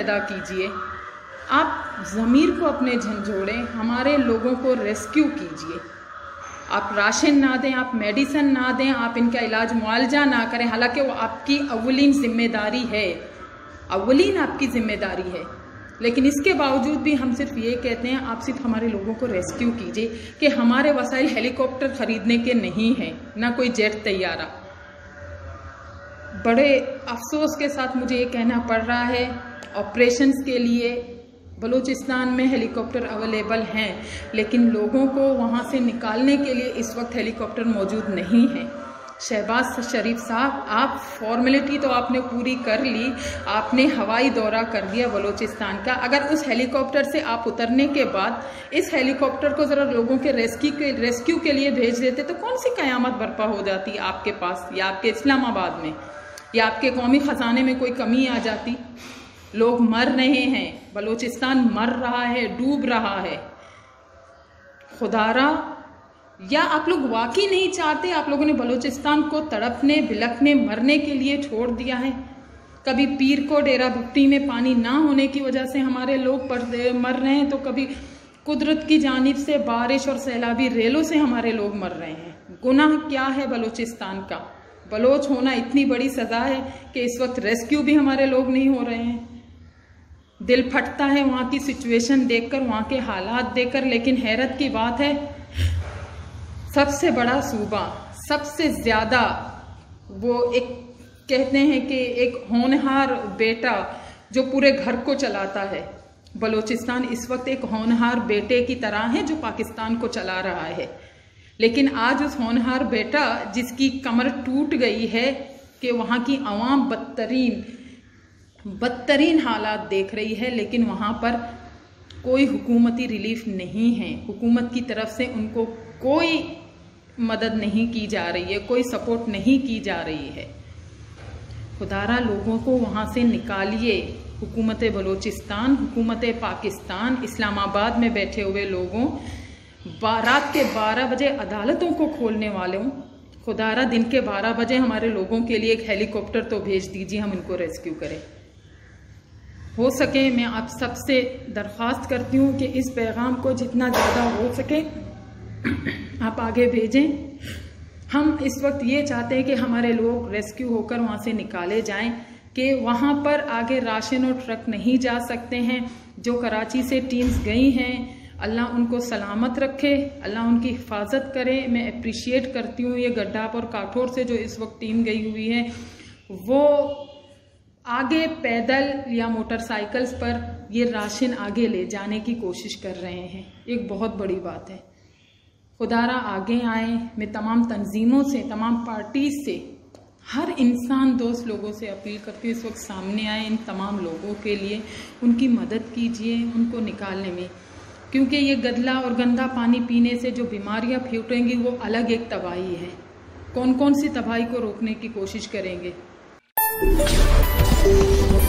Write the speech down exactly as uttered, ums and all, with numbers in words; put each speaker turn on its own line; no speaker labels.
पैदा कीजिए, आप ज़मीर को अपने झंझोड़ें, हमारे लोगों को रेस्क्यू कीजिए। आप राशन ना दें, आप मेडिसिन ना दें, आप इनका इलाज मुआवजा ना करें, हालांकि वो आपकी अव्वलीन जिम्मेदारी है, अव्वलीन आपकी जिम्मेदारी है, लेकिन इसके बावजूद भी हम सिर्फ ये कहते हैं आप सिर्फ हमारे लोगों को रेस्क्यू कीजिए कि हमारे वसाइल हेलीकॉप्टर खरीदने के नहीं हैं, ना कोई जेट तैयारा। बड़े अफसोस के साथ मुझे ये कहना पड़ रहा है, ऑपरेशंस के लिए बलूचिस्तान में हेलीकॉप्टर अवेलेबल हैं, लेकिन लोगों को वहाँ से निकालने के लिए इस वक्त हेलीकॉप्टर मौजूद नहीं है। शहबाज शरीफ साहब, आप फॉर्मेलिटी तो आपने पूरी कर ली, आपने हवाई दौरा कर दिया बलूचिस्तान का। अगर उस हेलीकॉप्टर से आप उतरने के बाद इस हेलीकॉप्टर को ज़रा लोगों के रेस्क्यू के रेस्क्यू के लिए भेज देते तो कौन सी क़यामत बर्पा हो जाती आपके पास, या आपके इस्लामाबाद में, या आपके कौमी ख़जाने में कोई कमी आ जाती। लोग मर रहे हैं, बलूचिस्तान मर रहा है, डूब रहा है। खुदारा, या आप लोग वाकई नहीं चाहते, आप लोगों ने बलूचिस्तान को तड़पने बिलखने मरने के लिए छोड़ दिया है। कभी पीर को डेरा भुट्टी में पानी ना होने की वजह से हमारे लोग मर रहे हैं, तो कभी कुदरत की जानिब से बारिश और सैलाबी रेलों से हमारे लोग मर रहे हैं। गुनाह क्या है बलूचिस्तान का? बलोच होना इतनी बड़ी सज़ा है कि इस वक्त रेस्क्यू भी हमारे लोग नहीं हो रहे हैं। दिल फटता है वहाँ की सिचुएशन देखकर, वहाँ के हालात देखकर, लेकिन हैरत की बात है सबसे बड़ा सूबा, सबसे ज़्यादा वो एक कहते हैं कि एक होनहार बेटा जो पूरे घर को चलाता है, बलूचिस्तान इस वक्त एक होनहार बेटे की तरह है जो पाकिस्तान को चला रहा है। लेकिन आज उस होनहार बेटा जिसकी कमर टूट गई है कि वहाँ की आवाम बदतरीन बदतरीन हालात देख रही है, लेकिन वहाँ पर कोई हुकूमती रिलीफ नहीं है, हुकूमत की तरफ से उनको कोई मदद नहीं की जा रही है, कोई सपोर्ट नहीं की जा रही है। खुदारा, लोगों को वहाँ से निकालिए। हुकूमत बलूचिस्तान, हुकूमत पाकिस्तान, इस्लामाबाद में बैठे हुए लोगों, रात के बारह बजे अदालतों को खोलने वालों, खुदारा दिन के बारह बजे हमारे लोगों के लिए एक हेलीकॉप्टर तो भेज दीजिए, हम इनको रेस्क्यू करें। हो सके मैं आप सबसे दरख्वास्त करती हूँ कि इस पैगाम को जितना ज़्यादा हो सके आप आगे भेजें। हम इस वक्त ये चाहते हैं कि हमारे लोग रेस्क्यू होकर वहाँ से निकाले जाएं, कि वहाँ पर आगे राशन और ट्रक नहीं जा सकते हैं। जो कराची से टीम्स गई हैं, अल्लाह उनको सलामत रखे, अल्लाह उनकी हिफाजत करे। मैं अप्रिशिएट करती हूँ ये गड्डाप और काठौर से जो इस वक्त टीम गई हुई है, वो आगे पैदल या मोटरसाइकिल्स पर ये राशन आगे ले जाने की कोशिश कर रहे हैं। एक बहुत बड़ी बात है। खुदारा आगे आए। मैं तमाम तंजीमों से, तमाम पार्टीज से, हर इंसान दोस्त लोगों से अपील करती हूँ इस वक्त सामने आए, इन तमाम लोगों के लिए उनकी मदद कीजिए, उनको निकालने में, क्योंकि ये गदला और गंदा पानी पीने से जो बीमारियाँ फैलेंगी वो अलग एक तबाही है। कौन कौन सी तबाही को रोकने की कोशिश करेंगे?